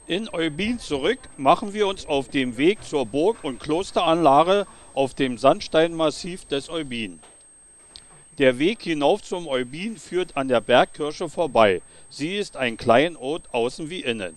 In Eubin zurück machen wir uns auf dem Weg zur Burg- und Klosteranlage auf dem Sandsteinmassiv des Eubin. Der Weg hinauf zum Eubin führt an der Bergkirche vorbei. Sie ist ein Kleinod außen wie innen.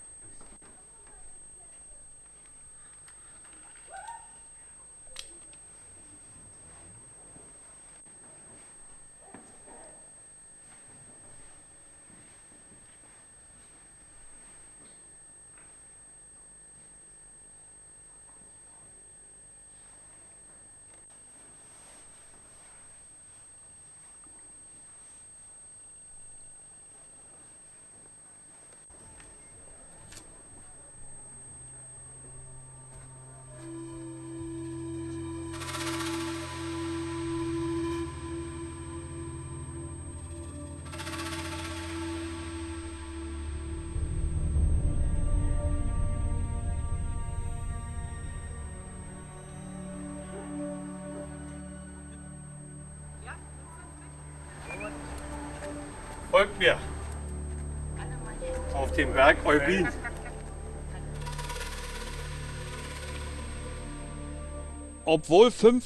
Folgt mir auf dem Berg Eubin. Obwohl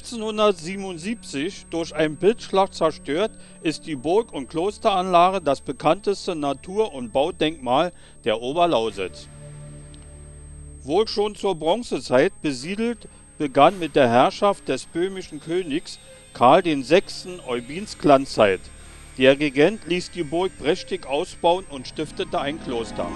1577 durch einen Blitzschlag zerstört, ist die Burg- und Klosteranlage das bekannteste Natur- und Baudenkmal der Oberlausitz. Wohl schon zur Bronzezeit besiedelt, begann mit der Herrschaft des böhmischen Königs Karl VI. Eubins Glanzzeit. Der Regent ließ die Burg prächtig ausbauen und stiftete ein Kloster.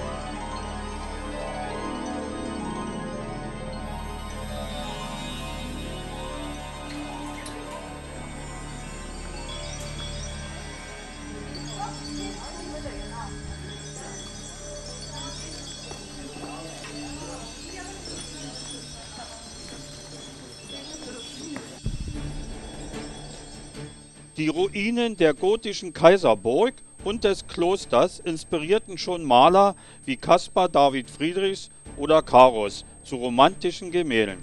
Die Ruinen der gotischen Kaiserburg und des Klosters inspirierten schon Maler wie Caspar David Friedrichs oder Carus zu romantischen Gemälden.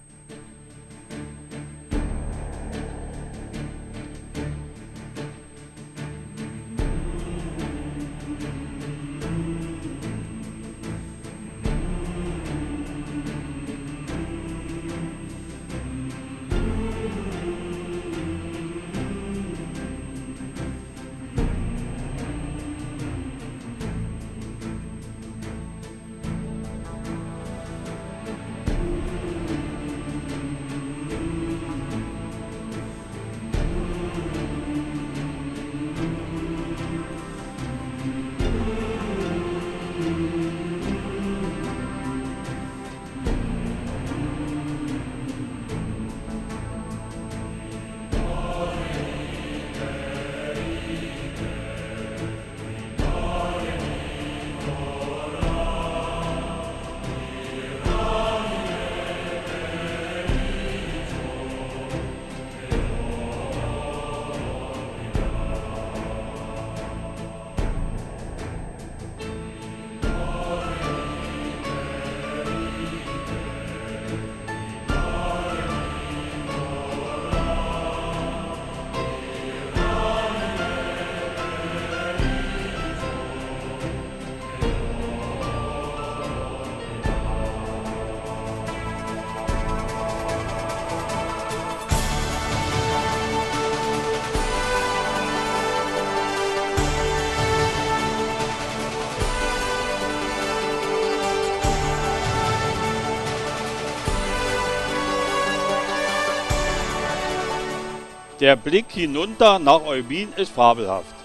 Der Blick hinunter nach Eubin ist fabelhaft.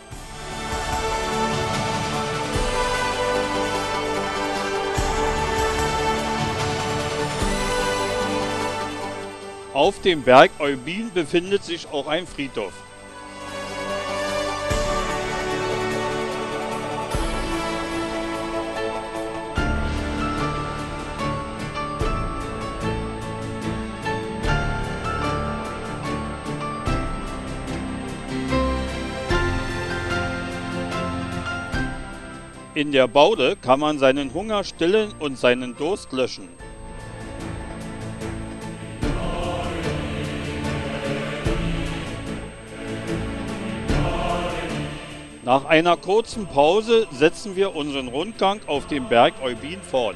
Auf dem Berg Eubin befindet sich auch ein Friedhof. In der Baude kann man seinen Hunger stillen und seinen Durst löschen. Nach einer kurzen Pause setzen wir unseren Rundgang auf dem Berg Eubin fort.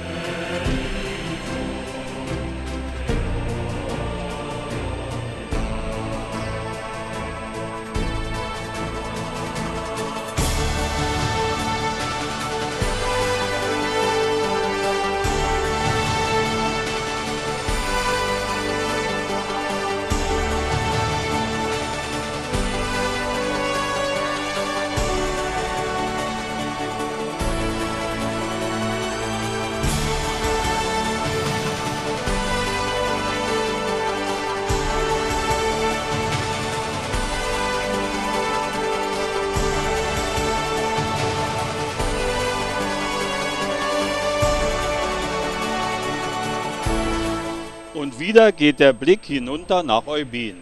Und wieder geht der Blick hinunter nach Eubin.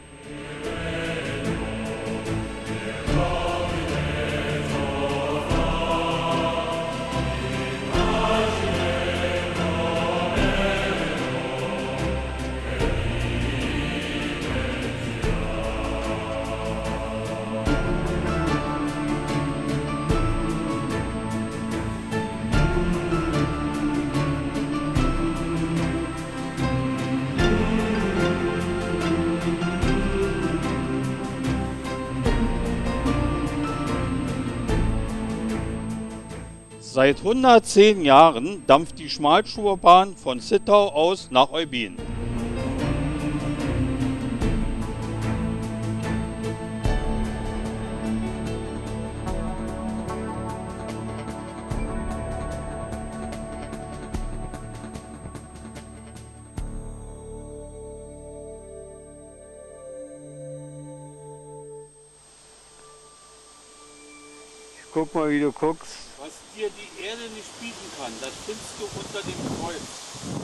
Seit 110 Jahren dampft die Schmalspurbahn von Zittau aus nach Eubin. Guck mal, wie du guckst. Was dir die Erde nicht bieten kann, das findest du unter dem Kreuz.